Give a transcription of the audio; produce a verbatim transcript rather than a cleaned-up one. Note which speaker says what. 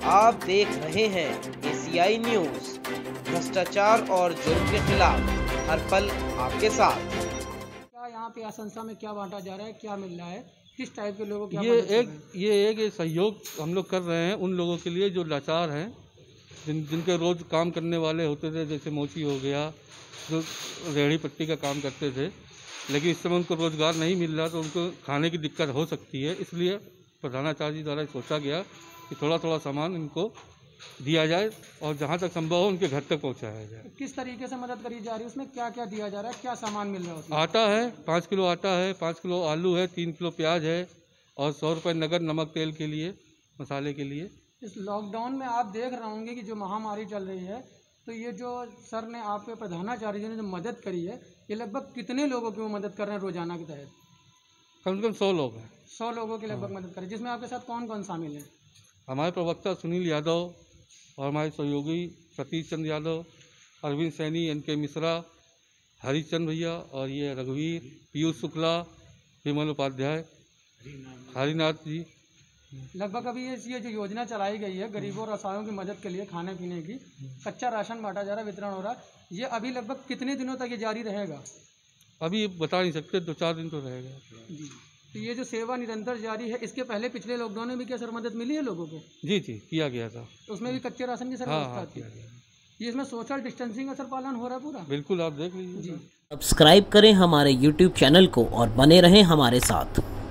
Speaker 1: आप देख रहे हैं एसीआई न्यूज, भ्रष्टाचार और जुर्म के खिलाफ हर पल आपके साथ।
Speaker 2: क्या यहाँ पे संस्था में क्या बांटा जा रहा है, क्या मिल रहा है, किस टाइप के लोगों को?
Speaker 3: ये एक ये एक ये सहयोग हम लोग कर रहे हैं उन लोगों के लिए जो लाचार हैं, जिन जिनके रोज़ काम करने वाले होते थे, जैसे मोची हो गया, जो रेहड़ी पट्टी का काम करते थे, लेकिन इस समय उनको रोज़गार नहीं मिल रहा, तो उनको खाने की दिक्कत हो सकती है। इसलिए प्रधानाचार्य जी द्वारा सोचा गया कि थोड़ा थोड़ा सामान इनको दिया जाए और जहाँ तक संभव हो उनके घर तक पहुँचाया जाए।
Speaker 2: किस तरीके से मदद करी जा रही है, उसमें क्या क्या दिया जा रहा है, क्या सामान मिल रहा है उसमें?
Speaker 3: आटा है, पाँच किलो आटा है, पाँच किलो आलू है, तीन किलो प्याज है और सौ रुपये नगद नमक तेल के लिए, मसाले के लिए।
Speaker 2: इस लॉकडाउन में आप देख रहे होंगे कि जो महामारी चल रही है, तो ये जो सर ने आपके प्रधानाचार्य जी ने जो मदद करी है, ये लगभग कितने लोगों की वो मदद कर रहे हैं रोजाना के तहत?
Speaker 3: कम से कम सौ लोग हैं।
Speaker 2: सौ लोगों की लगभग मदद करी, जिसमें आपके साथ कौन कौन शामिल है?
Speaker 3: हमारे प्रवक्ता सुनील यादव और हमारे सहयोगी सतीश चंद्र यादव, अरविंद सैनी, एन के मिश्रा, हरिचंद भैया और ये रघुवीर, पीयूष शुक्ला, विमल उपाध्याय, हरिनाथ जी।
Speaker 2: लगभग अभी ये ये जो योजना चलाई गई है गरीबों और असहायों की मदद के लिए, खाने पीने की, कच्चा राशन बांटा जा रहा है, वितरण हो रहा है, ये अभी लगभग कितने दिनों तक ये जारी रहेगा?
Speaker 3: अभी बता नहीं सकते, दो चार दिन तो रहेगा
Speaker 2: जी। तो ये जो सेवा निरंतर जारी है, इसके पहले पिछले लॉकडाउन में भी क्या सर मदद मिली है लोगों को?
Speaker 3: जी जी किया गया था।
Speaker 2: तो उसमें भी कच्चे राशन की सर
Speaker 3: हाँ
Speaker 2: व्यवस्था
Speaker 3: हाँ
Speaker 2: थी?
Speaker 3: किया गया।
Speaker 2: ये इसमें सोशल डिस्टेंसिंग का सर पालन हो रहा है पूरा?
Speaker 3: बिल्कुल, आप देख लीजिए।
Speaker 2: जी।
Speaker 4: सब्सक्राइब करें हमारे यूट्यूब चैनल को और बने रहें हमारे साथ।